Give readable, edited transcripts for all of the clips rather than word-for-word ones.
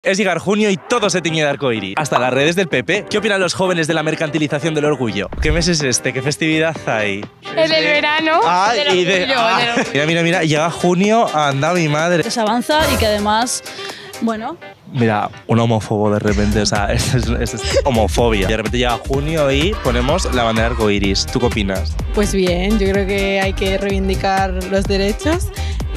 Es llegar junio y todo se tiñe de arcoíris. Hasta las redes del PP. ¿Qué opinan los jóvenes de la mercantilización del orgullo? ¿Qué mes es este? ¿Qué festividad hay? El del verano. Ah, del y de... orgullo. Mira, llega junio, anda mi madre. Que se avanza y que además, bueno... Mira, un homófobo de repente, o sea, es homofobia. De repente llega junio y ponemos la bandera arcoíris. ¿Tú qué opinas? Pues bien, yo creo que hay que reivindicar los derechos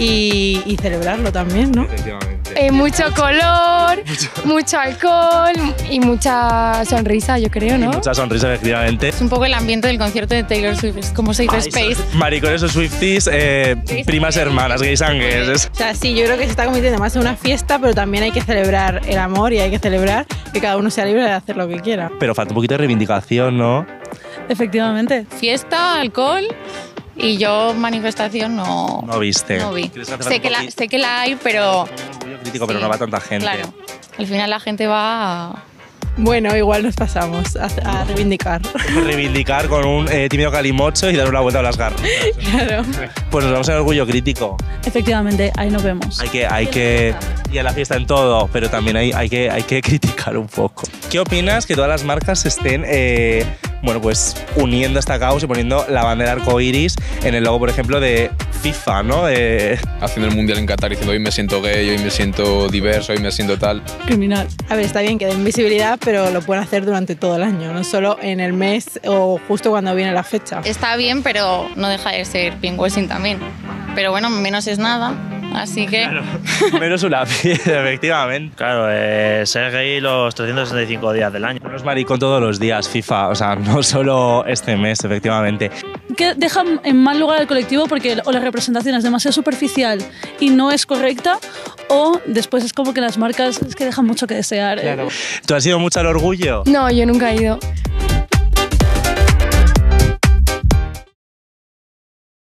y celebrarlo también, ¿no? Efectivamente. Mucho color, mucho alcohol y mucha sonrisa, yo creo, ¿no? Y mucha sonrisa, efectivamente. Es un poco el ambiente del concierto de Taylor Swift, es como Safe Space. Maricones o Swifties, primas hermanas, gays and gays. O sea, sí, yo creo que se está convirtiendo más en una fiesta, pero también hay que celebrar el amor y hay que celebrar que cada uno sea libre de hacer lo que quiera. Pero falta un poquito de reivindicación, ¿no? Efectivamente. Fiesta, alcohol y yo manifestación no... No viste. No vi. ¿Crees que hace falta Sé que la hay, pero... un orgullo crítico, pero Sí, no va tanta gente. Claro. Al final la gente va a... Bueno, igual nos pasamos a reivindicar. Reivindicar con un tímido calimocho y dar una vuelta a las garras. Claro. Pues nos vamos al orgullo crítico. Efectivamente, ahí nos vemos. Hay que ir a la fiesta en todo, pero también hay que criticar un poco. ¿Qué opinas que todas las marcas estén bueno, pues uniendo esta causa y poniendo la bandera arcoíris en el logo, por ejemplo, de FIFA, ¿no? Haciendo el mundial en Qatar diciendo hoy me siento gay, hoy me siento diverso, hoy me siento tal. Criminal. A ver, está bien que den visibilidad, pero lo pueden hacer durante todo el año, no solo en el mes o justo cuando viene la fecha. Está bien, pero no deja de ser pinkwashing también. Pero bueno, menos es nada, así que... Claro. Menos una pieza, efectivamente. Claro, ser gay los 365 días del año. No es maricón todos los días, FIFA, o sea, no solo este mes, efectivamente. Que deja en mal lugar al colectivo porque o la representación es demasiado superficial y no es correcta, o después es como que las marcas es que dejan mucho que desear. Claro. ¿Tú has ido mucho al orgullo? No, yo nunca he ido.